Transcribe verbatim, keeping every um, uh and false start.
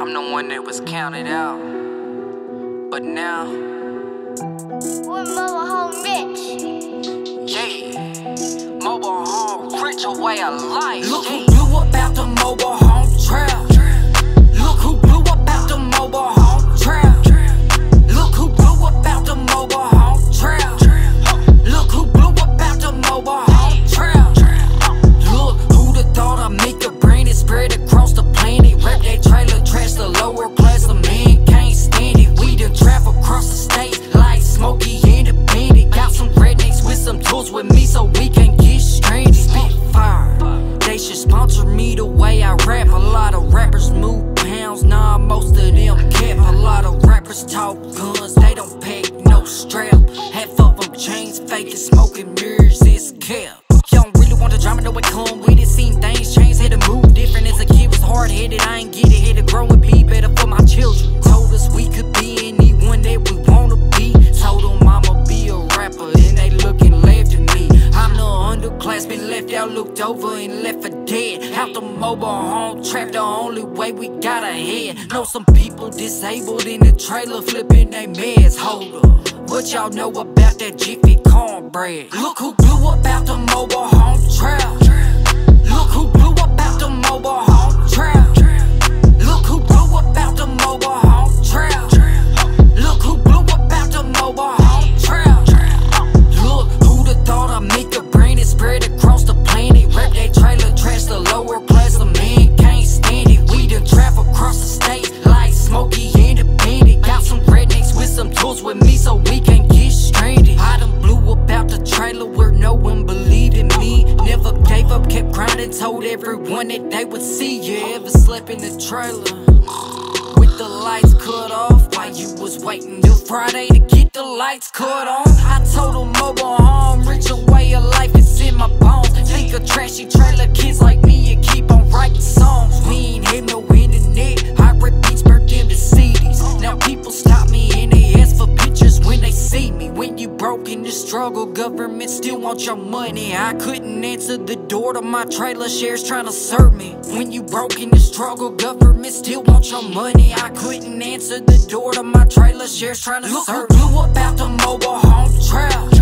I'm the one that was counted out, but now we're mobile home rich. Yeah, mobile home rich, a way of life. Look who blew up out the mobile home trap. Look who blew up out the mobile home trap. Look who blew up out the mobile home trap. Look who blew up out the mobile home trap. Look, who'da thought I'd make a brand and spread across the planet. Rep that trailer trash, the lower class of men can't stand it. We done travel across the state like Smokey independent. Got some rednecks with some tools with me so we can get stranded. Spit fire, they should sponsor me the way I rap. A lot of rappers move pounds, nah, most of them cap. A lot of rappers talk guns, they don't pack no strap. Half of them chains faking, smoking mirrors, it's cap. You don't really want the drama, no it come with it. Seen things change, had to move different. As a kid was hard-headed, I ain't get it. Had to grow and be better for my children. Told us we could be anyone that we wanna be. Told them I'ma be a rapper, then they look and laughed at me. I'm the underclass, been left out, looked over and left for dead. Out the mobile home trap, the only way we got ahead. Know some people disabled in the trailer, flipping they meds. Hold up, what y'all know about that Jiffy cornbread? Look who blew up out the mobile home trap. Look who blew up out the mobile home trap. Look who blew up out the mobile home trap. Look who blew up out the mobile home trap. Look, who'da thought I'd make a brand and spread across the planet. Rep that trailer trash, the lower class of men can't stand it. We done travel across the state like Smokey independent. Got some rednecks with some tools with me so we can get stranded. I done blew up out the trailer where no one believed in me. Never gave up, kept grinding, told everyone that they would see. You ever slept in the trailer with the lights cut off while you was waiting till Friday to get the lights cut on? I told them mobile home rich, a way of life, it's in my bones. Think of trashy trailer kids like me and keep on writing songs. We ain't had no internet, I rip beats, burnt them to C Ds. Now people stop me and they ask for pictures when they see me. When you broke in the struggle, government still want your money. I couldn't answer the door to my trailer, shares trying to serve me. When you broke in the struggle, government still want your money. I couldn't answer the door to my trailer, shares trying to serve me. Look who blew up out the mobile home trap.